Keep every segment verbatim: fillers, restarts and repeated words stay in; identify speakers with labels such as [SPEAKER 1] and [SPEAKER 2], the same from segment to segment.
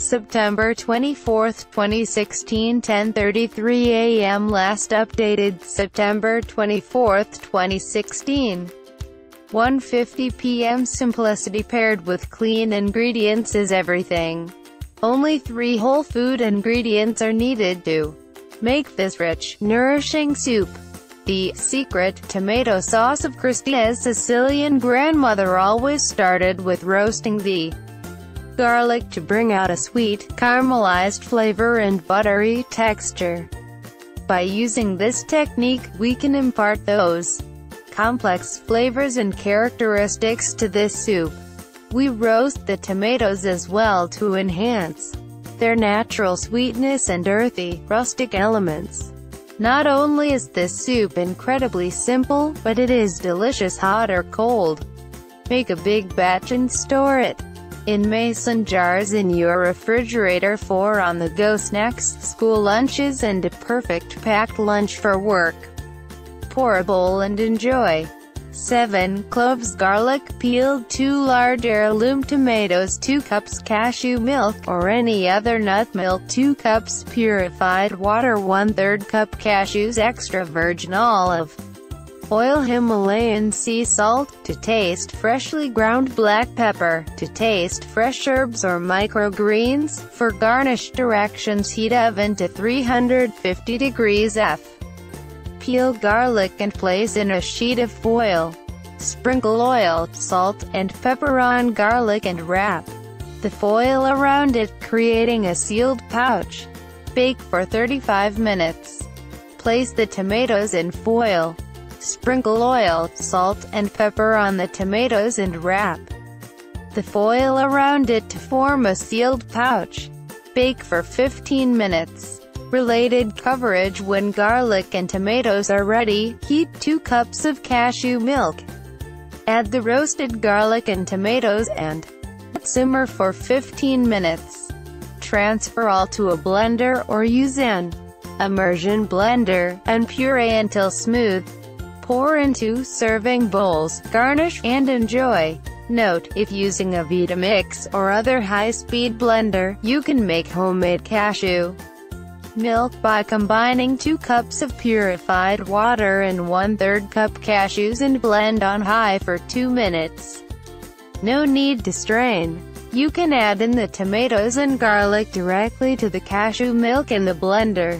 [SPEAKER 1] September twenty-fourth, twenty sixteen, ten thirty-three a m Last updated September twenty-fourth, twenty sixteen. one fifty p m Simplicity paired with clean ingredients is everything. Only three whole food ingredients are needed to make this rich, nourishing soup. The secret tomato sauce of Christina's Sicilian grandmother always started with roasting the garlic to bring out a sweet, caramelized flavor and buttery texture. By using this technique, we can impart those complex flavors and characteristics to this soup. We roast the tomatoes as well to enhance their natural sweetness and earthy, rustic elements. Not only is this soup incredibly simple, but it is delicious hot or cold. Make a big batch and store it in mason jars in your refrigerator for on-the-go snacks, school lunches, and a perfect packed lunch for work. Pour a bowl and enjoy. seven cloves garlic, peeled two large heirloom tomatoes, two cups cashew milk, or any other nut milk, two cups purified water, one third cup cashews, extra virgin olive oil, Himalayan sea salt, to taste freshly ground black pepper, to taste fresh herbs or microgreens. For garnish directions, heat oven to three hundred fifty degrees F. Peel garlic and place in a sheet of foil. Sprinkle oil, salt, and pepper on garlic and wrap the foil around it, creating a sealed pouch. Bake for thirty-five minutes. Place the tomatoes in foil. Sprinkle oil, salt, and pepper on the tomatoes and wrap the foil around it to form a sealed pouch. Bake for fifteen minutes. Related coverage: when garlic and tomatoes are ready, heat two cups of cashew milk. Add the roasted garlic and tomatoes and simmer for fifteen minutes. Transfer all to a blender or use an immersion blender, and puree until smooth. Pour into serving bowls, garnish, and enjoy. Note: if using a Vitamix or other high-speed blender, you can make homemade cashew milk by combining two cups of purified water and one third cup cashews and blend on high for two minutes. No need to strain. You can add in the tomatoes and garlic directly to the cashew milk in the blender.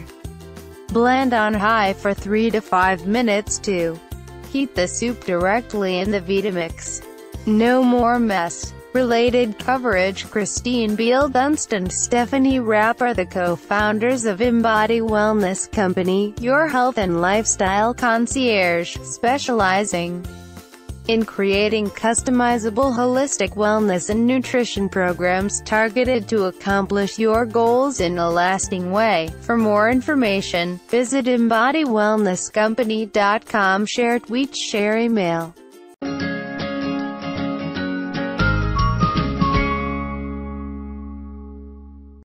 [SPEAKER 1] Blend on high for three to five minutes to heat the soup directly in the Vitamix. No more mess. Related coverage: Christine Beal Dunst and Stephanie Rapp are the co-founders of Embody Wellness Company, your health and lifestyle concierge, specializing in creating customizable holistic wellness and nutrition programs targeted to accomplish your goals in a lasting way. For more information, visit embody wellness company dot com. Share tweet, share email.